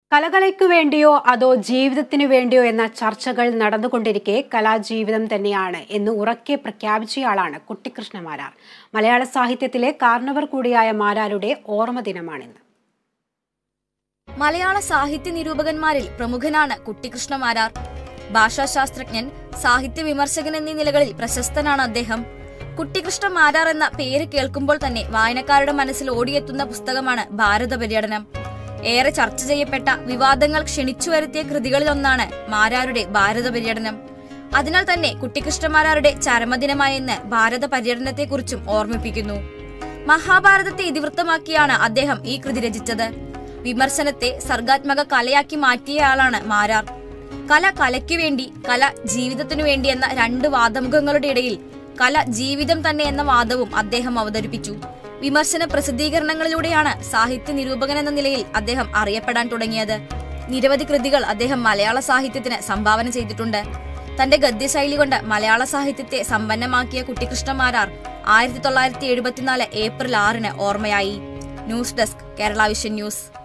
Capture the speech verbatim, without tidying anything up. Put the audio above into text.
കലകലയ്ക്കു വേണ്ടിയോ അതോ ജീവിതത്തിനു വേണ്ടിയോ എന്ന ചർച്ചകൾ നടന്നുകൊണ്ടിരിക്കെ കലാജീവിതം തന്നെയാണ് എന്ന് ഉറക്കെ പ്രഖ്യാപിച്ചയാളാണ് കുട്ടിക്കൃഷ്ണ മാരാർ. മലയാള സാഹിത്യത്തിലെ കാരണവർ കൂടിയായ മാരാരുടെ ഓർമ്മ ദിനമാണിന്ന്. മലയാള സാഹിത്യ നിരൂപകന്മാരിൽ പ്രമുഖനാണ് കുട്ടിക്കൃഷ്ണ മാരാർ. ഭാഷാശാസ്ത്രജ്ഞൻ, സാഹിത്യ വിമർശകൻ എന്നീ നിലകളിൽ പ്രശസ്തനാണ് അദ്ദേഹം. കുട്ടിക്കൃഷ്ണ മാരാർ എന്ന പേര് കേൾക്കുമ്പോൾ തന്നെ വായനക്കാരുടെ മനസ്സിൽ ഓടിയെത്തുന്ന പുസ്തകമാണ് ഭാരത പര്യടനം. ഏറെ ചർച്ച ചെയ്യപ്പെട്ട, വിവാദങ്ങൾ ക്ഷണിച്ചു വരുത്തിയ കൃതികളിലൊന്നാണ് മാരാരുടെ ഭാരത പര്യടനം. അതിനാൽ തന്നെ കുട്ടിക്കൃഷ്ണ മാരാരുടെ ചരമദിനമായ ഇന്ന് ഭാരത പര്യടനത്തെക്കുറിച്ചും ഓർമ്മിപ്പിക്കുന്നു. മഹാഭാരതത്തെ ഇതിവൃത്തമാക്കിയാണ് അദ്ദേഹം ഈ കൃതി രചിച്ചത്. വിമർശനത്തെ സർഗാത്മക കലയാക്കി മാറ്റിയയാളാണ് മാരാർ. കല കലയ്ക്കു വേണ്ടി, കല ജീവിതത്തിനു വേണ്ടി എന്ന രണ്ട് വാദമുഖങ്ങളുടെ ഇടയിൽ കല ജീവിതം തന്നെ എന്ന വാദവും അദ്ദേഹം അവതരിപ്പിച്ചു. വിമർശന പ്രസിദ്ധീകരണങ്ങളിലൂടെയാണ് സാഹിത്യ നിരൂപകൻ എന്ന നിലയിൽ അദ്ദേഹം അറിയപ്പെടാൻ തുടങ്ങിയത്. നിരവധി കൃതികൾ അദ്ദേഹം മലയാള സാഹിത്യത്തിന് സംഭാവന ചെയ്തിട്ടുണ്ട്. തന്റെ ഗദ്യശൈലി കൊണ്ട് മലയാള സാഹിത്യത്തെ സമ്പന്നമാക്കിയ കുട്ടിക്കൃഷ്ണ മാരാർ ആയിരത്തി തൊള്ളായിരത്തി എഴുപത്തിനാല് ഏപ്രിൽ ആറിന് ഓർമ്മയായി. News desk, Kerala Vision news.